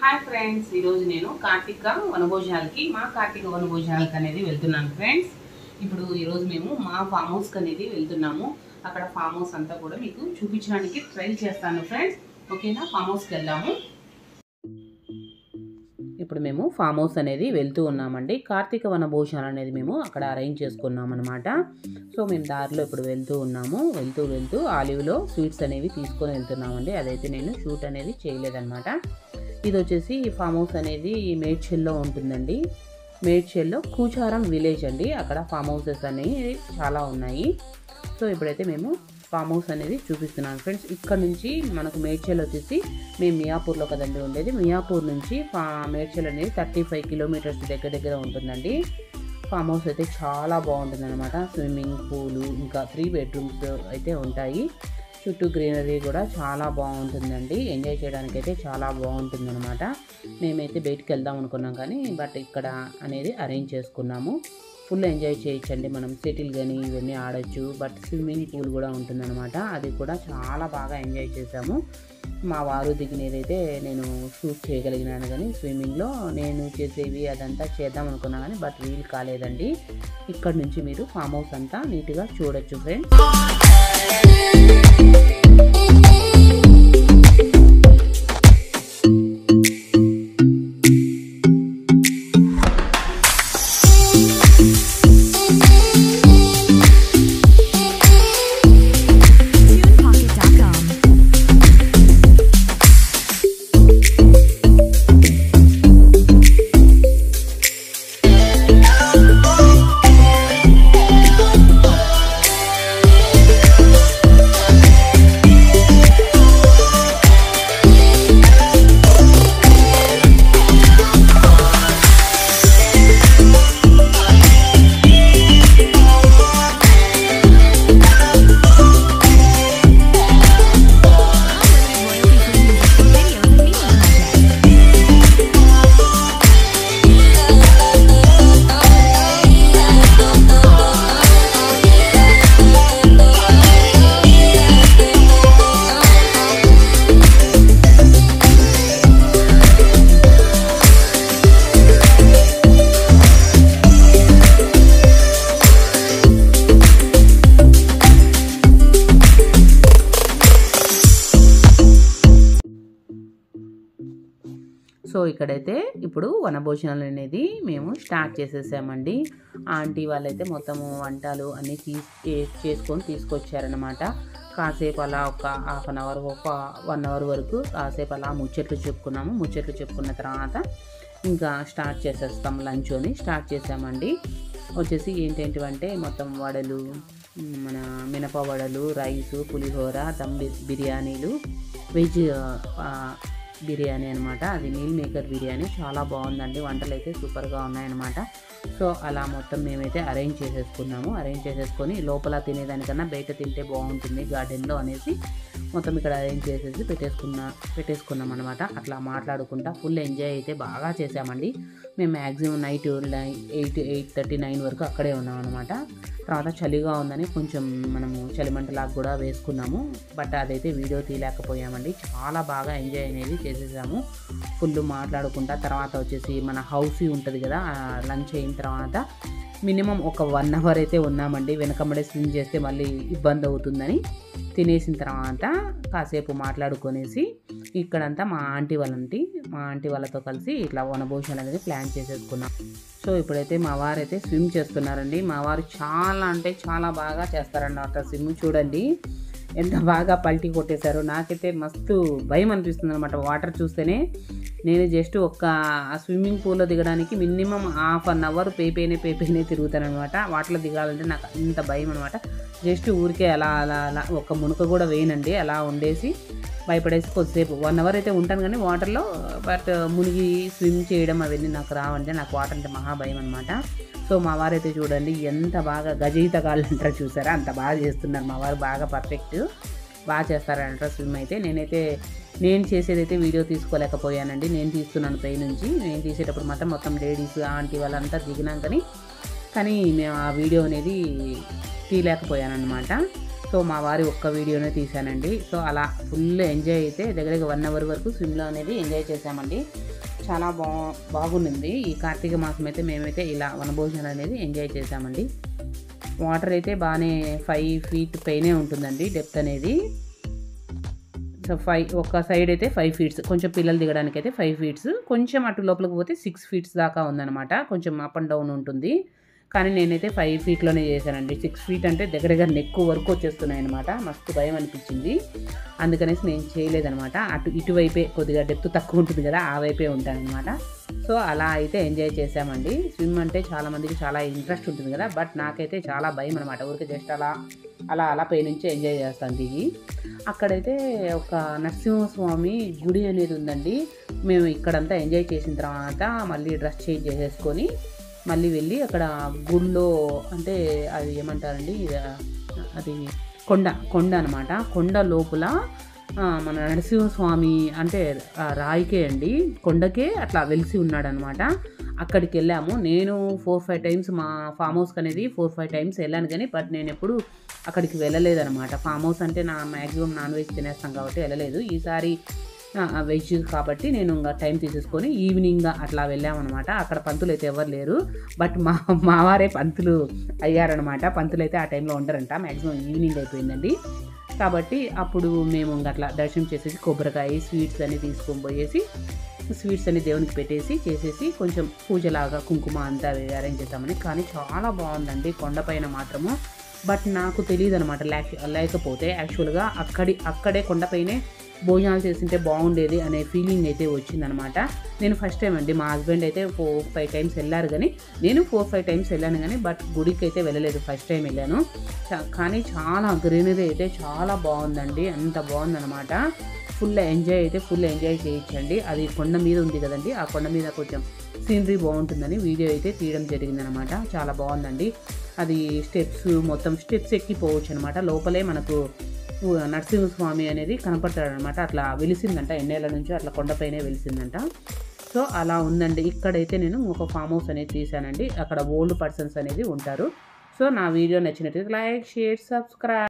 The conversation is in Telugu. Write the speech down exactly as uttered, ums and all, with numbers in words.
హాయ్ ఫ్రెండ్స్, ఈరోజు నేను కార్తీక వనభోజనాలకి మా కార్తీక వనభోజనాలకి అనేది వెళ్తున్నాను ఫ్రెండ్స్. ఇప్పుడు ఈరోజు మేము మా ఫామ్ హౌస్కి అనేది వెళ్తున్నాము. అక్కడ ఫామ్ హౌస్ అంతా కూడా మీకు చూపించడానికి ట్రై చేస్తాను ఫ్రెండ్స్. ఓకేనా, ఫామ్ హౌస్కి వెళ్దాము. ఇప్పుడు మేము ఫామ్ హౌస్ అనేది వెళ్తూ ఉన్నామండి. కార్తీక వనభోజనాలు అనేది మేము అక్కడ అరేంజ్ చేసుకున్నాం అనమాట. సో మేము దారిలో ఇప్పుడు వెళ్తూ ఉన్నాము. వెళ్తూ వెళ్తూ ఆలివ్లో స్వీట్స్ అనేవి తీసుకొని వెళ్తున్నామండి. అదైతే నేను షూట్ అనేది చేయలేదన్నమాట. ఇది వచ్చేసి ఫామ్ హౌస్ అనేది మేడ్చల్లో ఉంటుందండి. మేడ్చల్లో కూచారం విలేజ్ అండి. అక్కడ ఫామ్ హౌసెస్ అనేవి చాలా ఉన్నాయి. సో ఇప్పుడైతే మేము ఫామ్ హౌస్ అనేది చూపిస్తున్నాను ఫ్రెండ్స్. ఇక్కడ నుంచి మనకు మేడ్చల్ వచ్చేసి మేము మియాపూర్లో కదండి ఉండేది. మియాపూర్ నుంచి ఫా మేడ్చల్ అనేది థర్టీ ఫైవ్ కిలోమీటర్స్ దగ్గర దగ్గర ఉంటుందండి. ఫామ్ హౌస్ అయితే చాలా బాగుంటుంది అనమాట. స్విమ్మింగ్ పూలు, ఇంకా త్రీ బెడ్రూమ్స్ అయితే ఉంటాయి. చుట్టూ గ్రీనరీ కూడా చాలా బాగుంటుందండి. ఎంజాయ్ చేయడానికి అయితే చాలా బాగుంటుంది అనమాట. మేమైతే బయటికి వెళ్దాం అనుకున్నాం కానీ బట్ ఇక్కడ అనేది అరేంజ్ చేసుకున్నాము. ఫుల్ ఎంజాయ్ చేయొచ్చండి. మనం సెటిల్ కానీ ఇవన్నీ ఆడచ్చు. బట్ స్విమ్మింగ్ పూల్ కూడా ఉంటుందన్నమాట. అది కూడా చాలా బాగా ఎంజాయ్ చేసాము. మా వారు దిగినదైతే నేను షూట్ చేయగలిగినాను కానీ స్విమ్మింగ్లో నేను చేసేవి అదంతా చేద్దాం అనుకున్నా కానీ బట్ వీలు కాలేదండి. ఇక్కడ నుంచి మీరు ఫామ్ హౌస్ అంతా నీట్గా చూడొచ్చు ఫ్రెండ్స్. సో ఇక్కడైతే ఇప్పుడు వనభోజనాలు అనేది మేము స్టార్ట్ చేసేసామండి. ఆంటీ వాళ్ళైతే మొత్తము వంటలు అన్నీ తీసి చేసుకొని తీసుకొచ్చారనమాట. కాసేపు అలా ఒక హాఫ్ అన్ అవర్ ఒక వన్ అవర్ వరకు కాసేపు అలా ముచ్చట్లు చెప్పుకున్నాము. ముచ్చట్లు చెప్పుకున్న తర్వాత ఇంకా స్టార్ట్ చేసేస్తాం. లంచ్ అని స్టార్ట్ చేసామండి. వచ్చేసి ఏంటంటే మొత్తం వడలు, మన మినప వడలు, రైసు, పులిహోర, దమ్ బిర్యానీలు, వెజ్ బిర్యానీ అనమాట. అది మీల్ మేకర్ బిర్యానీ చాలా బాగుందండి. వంటలు అయితే సూపర్గా ఉన్నాయన్నమాట. సో అలా మొత్తం మేమైతే అరేంజ్ చేసేసుకున్నాము. అరేంజ్ చేసేసుకొని లోపల తినేదానికన్నా బయట తింటే బాగుంటుంది గార్డెన్లో అనేసి మొత్తం ఇక్కడ అరేంజ్ చేసేసి పెట్టేసుకున్నా పెట్టేసుకున్నాం అనమాట. అట్లా మాట్లాడుకుంటా ఫుల్ ఎంజాయ్ అయితే బాగా చేసామండి. మేము maximum night eight eight thirty nine వరకు అక్కడే ఉన్నాం అనమాట. తర్వాత చలిగా ఉందని కొంచెం మనము చలిమంటలాగా కూడా వేసుకున్నాము. బట్ అదైతే వీడియో తీయలేకపోయామండి. చాలా బాగా ఎంజాయ్ అనేది చేసేసాము. ఫుల్ మాట్లాడుకుంటా తర్వాత వచ్చేసి మన హౌస్ ఉంటుంది కదా, లంచ్ అయిన తర్వాత మినిమం ఒక వన్ అవర్ అయితే ఉన్నామండి. వెనకమ్మడే స్విమ్ చేస్తే మళ్ళీ ఇబ్బంది అవుతుందని తినేసిన తర్వాత కాసేపు మాట్లాడుకొనేసి ఇక్కడంతా మా ఆంటీ వాళ్ళంటి మా ఆంటీ వాళ్ళతో కలిసి ఇట్లా వనభోజనాలు అనేది ప్లాన్ చేసేసుకున్నాం. సో ఇప్పుడైతే మా వారు అయితే స్విమ్ చేస్తున్నారండి. మా వారు చాలా అంటే చాలా బాగా చేస్తారన్నమాట స్విమ్. చూడండి ఎంత బాగా పల్టీ కొట్టేశారు. నాకైతే మస్తు భయం అనిపిస్తుంది అనమాట వాటర్ చూస్తేనే. నేను జస్ట్ ఒక్క స్విమ్మింగ్ పూల్లో దిగడానికి మినిమం హాఫ్ అన్ అవర్ పేపేనే పేపేనే తిరుగుతాను అనమాట. వాటర్లో దిగాలంటే నాకు అంత భయం అనమాట. జస్ట్ ఊరికే అలా అలా అలా ఒక్క మునుక కూడా వేయనండి. అలా ఉండేసి భయపడేసి కొద్దిసేపు వన్ అవర్ అయితే ఉంటాను కానీ వాటర్లో. బట్ మునిగి స్విమ్ చేయడం అవన్నీ నాకు రావంటే నాకు వాటర్ అంటే మహా భయం అనమాట. సో మా వారైతే చూడండి ఎంత బాగా గజయితగాళ్ళు అంటారు చూసారా, అంత బాగా చేస్తున్నారు మా వారు. బాగా పర్ఫెక్ట్ బాగా చేస్తారంటారు స్విమ్ అయితే. నేనైతే నేను చేసేదైతే వీడియో తీసుకోలేకపోయానండి. నేను తీస్తున్నాను పై నుంచి. నేను తీసేటప్పుడు మాత్రం మొత్తం లేడీస్ ఆంటీ వాళ్ళంతా దిగినాం కానీ కానీ మేము ఆ వీడియో అనేది తీయలేకపోయాను అనమాట. సో మా వారి ఒక్క వీడియోనే తీశానండి. సో అలా ఫుల్ ఎంజాయ్ అయితే దగ్గరగా వన్ అవర్ వరకు స్విమ్లో అనేది ఎంజాయ్ చేసామండి. చాలా బా బాగుంది ఈ కార్తీక మాసం అయితే. మేమైతే ఇలా వనభోజనాలు అనేది ఎంజాయ్ చేసామండి. వాటర్ అయితే బాగానే ఫైవ్ ఫీట్ పైనే ఉంటుందండి డెప్త్ అనేది. సో ఫైవ్ ఒక సైడ్ అయితే ఫైవ్ ఫీట్స్, కొంచెం పిల్లలు దిగడానికి అయితే ఫైవ్ ఫీట్స్, కొంచెం అటు లోపలికి పోతే సిక్స్ ఫీట్స్ దాకా ఉందన్నమాట. కొంచెం అప్ అండ్ డౌన్ ఉంటుంది. కానీ నేనైతే ఫైవ్ ఫీట్లోనే చేశానండి. సిక్స్ ఫీట్ అంటే దగ్గర దగ్గర నెక్ వరకు వచ్చేస్తున్నాయి అనమాట. మస్తు భయం అనిపించింది. అందుకనేసి నేను చేయలేదనమాట. అటు ఇటువైపే కొద్దిగా డెప్త్ తక్కువ ఉంటుంది కదా, ఆ వైపే ఉంటానన్నమాట. సో అలా అయితే ఎంజాయ్ చేసామండి. స్విమ్ అంటే చాలామందికి చాలా ఇంట్రెస్ట్ ఉంటుంది కదా, బట్ నాకైతే చాలా భయం అనమాట. ఊరికి జస్ట్ అలా అలా అలా పై నుంచి ఎంజాయ్ చేస్తాను దిగి. అక్కడైతే ఒక నరసింహస్వామి గుడి అనేది ఉందండి. మేము ఇక్కడంతా ఎంజాయ్ చేసిన తర్వాత మళ్ళీ డ్రెస్ చేంజ్ చేసేసుకొని మళ్ళీ వెళ్ళి అక్కడ గుళ్ళో, అంటే అది ఏమంటారండి, అది కొండ కొండ అనమాట. కొండ లోపల మన నరసింహస్వామి అంటే రాయికే అండి, కొండకే అట్లా వెలిసి ఉన్నాడనమాట. అక్కడికి వెళ్ళాము. నేను ఫోర్ ఫైవ్ టైమ్స్ మా ఫామ్ హౌస్కి అనేది ఫోర్ ఫైవ్ టైమ్స్ వెళ్ళాను కానీ, బట్ నేను ఎప్పుడు అక్కడికి వెళ్ళలేదనమాట. ఫామ్ హౌస్ అంటే నా మ్యాక్సిమం నాన్ వెజ్ తినేస్తాం కాబట్టి వెళ్ళలేదు. ఈసారి వెజ్ కాబట్టి నేను ఇంకా టైం తీసేసుకొని ఈవినింగ్ అట్లా వెళ్ళామన్నమాట. అక్కడ పంతులు అయితే ఎవరు లేరు, బట్ మా మావారే పంతులు అయ్యారనమాట. పంతులు అయితే ఆ టైంలో ఉండరంట, మ్యాక్సిమం ఈవినింగ్ అయిపోయిందండి. కాబట్టి అప్పుడు మేము ఇంకా అట్లా దర్శనం చేసేసి కొబ్బరికాయ స్వీట్స్ అన్ని తీసుకొని పోయేసి స్వీట్స్ అన్ని దేవునికి పెట్టేసి చేసేసి కొంచెం పూజలాగా కుంకుమ అంతా అరేంజ్ చేద్దామని. కానీ చాలా బాగుందండి కొండపైన మాత్రము. బట్ నాకు తెలియదు అనమాట, లేకపోతే యాక్చువల్గా అక్కడి అక్కడే కొండపైనే భోజనాలు చేస్తుంటే బాగుండేది అనే ఫీలింగ్ అయితే వచ్చిందనమాట. నేను ఫస్ట్ టైం అండి, మా హస్బెండ్ అయితే ఫోర్ ఫైవ్ టైమ్స్ వెళ్ళారు కానీ నేను ఫోర్ ఫైవ్ టైమ్స్ వెళ్ళాను కానీ, బట్ గుడికి అయితే వెళ్ళలేదు, ఫస్ట్ టైం వెళ్ళాను. కానీ చాలా గ్రీనరీ అయితే చాలా బాగుందండి, అంత బాగుందనమాట. ఫుల్ ఎంజాయ్ అయితే ఫుల్ ఎంజాయ్ చేయొచ్చండి. అది కొండ మీద ఉంది కదండి, ఆ కొండ మీద కొంచెం సీనరీ బాగుంటుందని వీడియో అయితే తీయడం జరిగిందనమాట. చాలా బాగుందండి. అది స్టెప్స్ మొత్తం స్టెప్స్ ఎక్కిపోవచ్చు అనమాట. లోపలే మనకు నరసింహస్వామి అనేది కనపడతాడనమాట. అట్లా వెలిసిందంట, ఎన్నేళ్ళ నుంచి అట్లా కొండపైనే వెలిసిందంట. సో అలా ఉందండి. ఇక్కడైతే నేను ఒక ఫామ్ హౌస్ అనేది తీసానండి. అక్కడ ఓల్డ్ పర్సన్స్ అనేది ఉంటారు. సో నా వీడియో నచ్చినట్లయితే లైక్, షేర్, సబ్స్క్రైబ్.